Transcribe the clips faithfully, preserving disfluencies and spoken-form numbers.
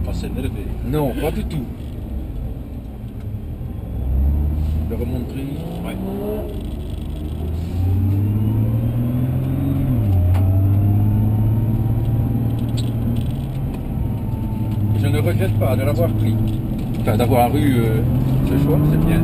pas s'énerver. Non, pas du tout. Le remontrer. Ouais. Je ne regrette pas de l'avoir pris. Enfin, d'avoir eu euh, ce choix, c'est bien.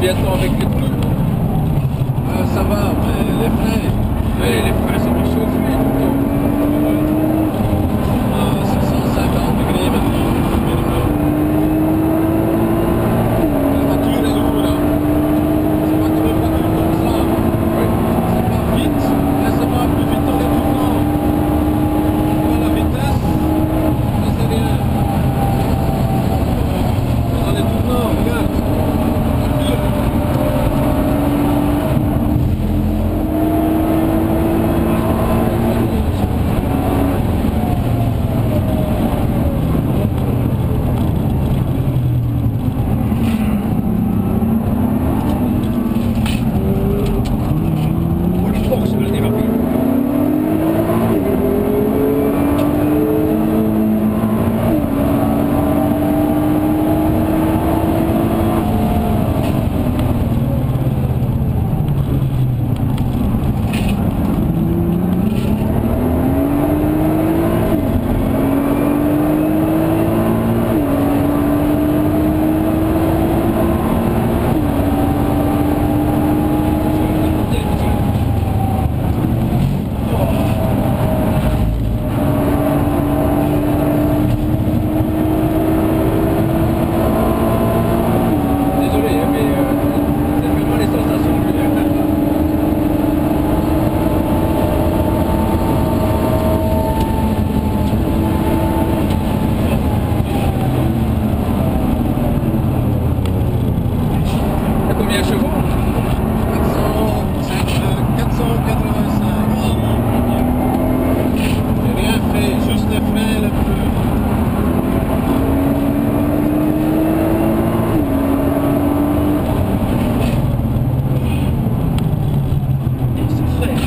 combien de temps avec les pneus? Ah, ça va, mais les freins. Mais les freins, ça va chauffer tout le temps. Ah, c'est cent cinquante degrés maintenant, minimum. La voiture est lourde, là. C'est pas comme une voiture comme ça. Ouais. C'est pas vite, mais ça va plus vite dans les tournants. Dans la vitesse, ça c'est rien. Dans les tournants, regarde. Oh, les forces, elle est rapide. Désolé, hein, mais euh, c'est vraiment les sensations que j'ai. T'as combien de chevaux? quatre cent quatre-vingt-cinq. J'ai rien fait, juste les freins et le pneu. C'est frais.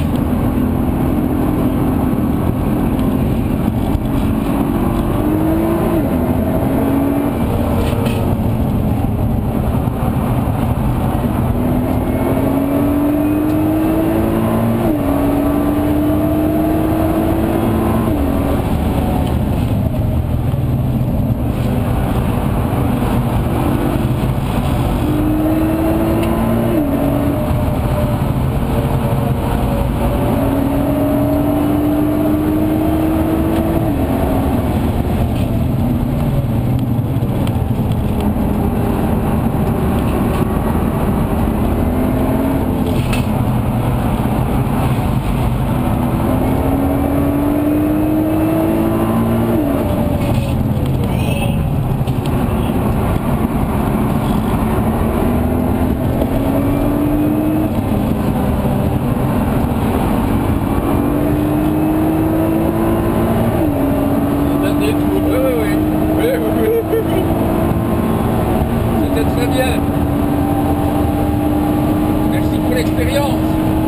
Des tours. Oui, oui, oui. Oui, oui, oui, oui, oui. C'était très bien. Merci pour l'expérience.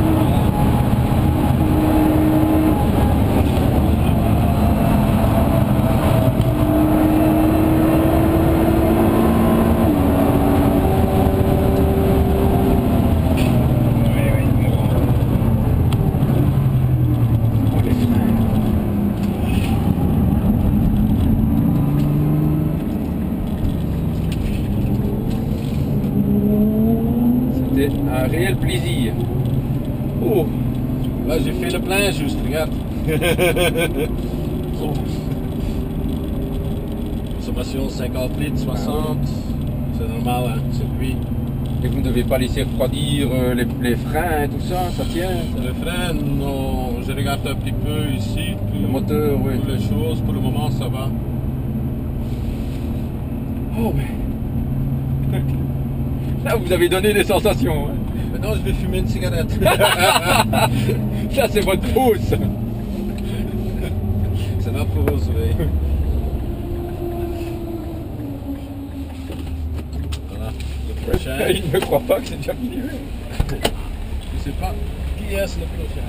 Oh, les freins. C'était un réel plaisir. Oh, Là, j'ai fait le plein juste, regarde. oh. Consommation cinquante litres, soixante. C'est normal, hein, circuit. Et vous ne devez pas laisser refroidir euh, les, les freins et tout ça, ça tient. Le frein, non, je regarde un petit peu ici. Tout, Le moteur, oui. toutes les choses, pour le moment, ça va. Oh, mais. Là, vous avez donné des sensations. Hein. Maintenant, je vais fumer une cigarette. Ça, c'est votre pause. C'est ma pause, oui. Voilà, le prochain. Il ne croit pas que c'est déjà fini. Je sais pas qui est le prochain.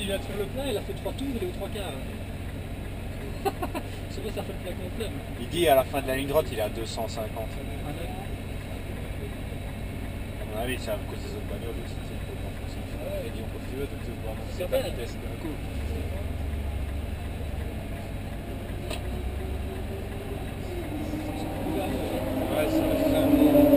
il a fait le plein, il a fait trois tours, il est aux trois quarts. Je sais pas si ça fait le plein complet. Mais... Il dit à la fin de la ligne droite, il est à deux cent cinquante. Ah, ouais. À mon avis, c'est à cause des autres bagnoles aussi. C'est pour Ouais. il dit on peut plus de te voir C'est monter bien. ta vitesse d'un coup. Ouais, c'est ça.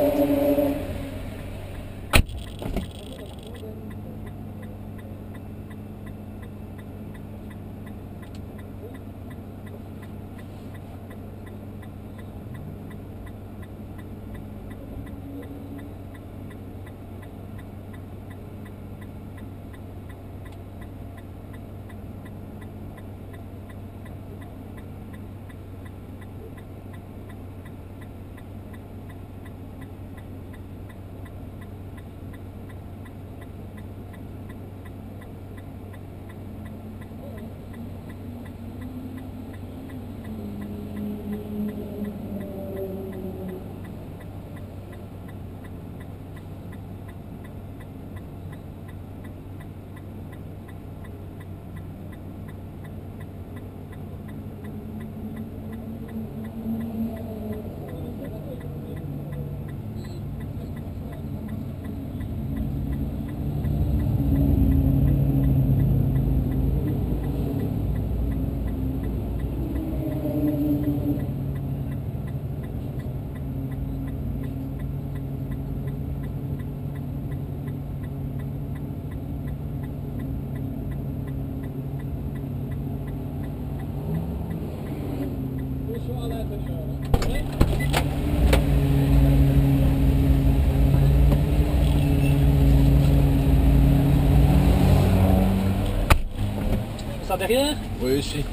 Ça derrière? Oui, ici.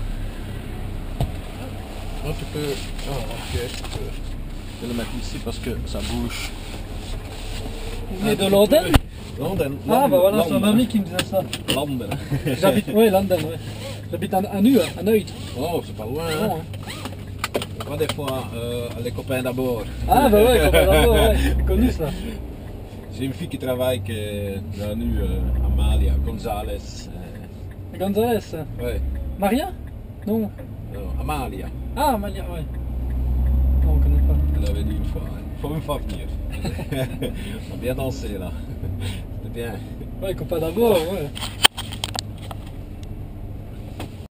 Oh, tu peux... Oh, ok, tu peux... Je vais le mettre ici parce que ça bouge. Vous venez de Landen? Landen. Ah bah voilà, c'est ma mamie qui me disait ça. Landen. J'habite, oui, Landen, ouais. J'habite à, à Nu, à Neuilly. Oh, c'est pas loin, Non, hein. hein. On va des fois euh, les copains d'abord. Ah bah ouais, comme d'abord, ouais. J'ai connu ça. J'ai une fille qui travaille qui est là nu, euh, Amalia Gonzalez. Euh, Gonzalez. ouais, Maria? Non. non, Amalia. Ah, Maria, ouais. Non, on connaît pas. Elle avait dit une fois, hein. Faut une fois venir. On a bien dansé là. C'était bien. Ouais, copain d'abord, ouais.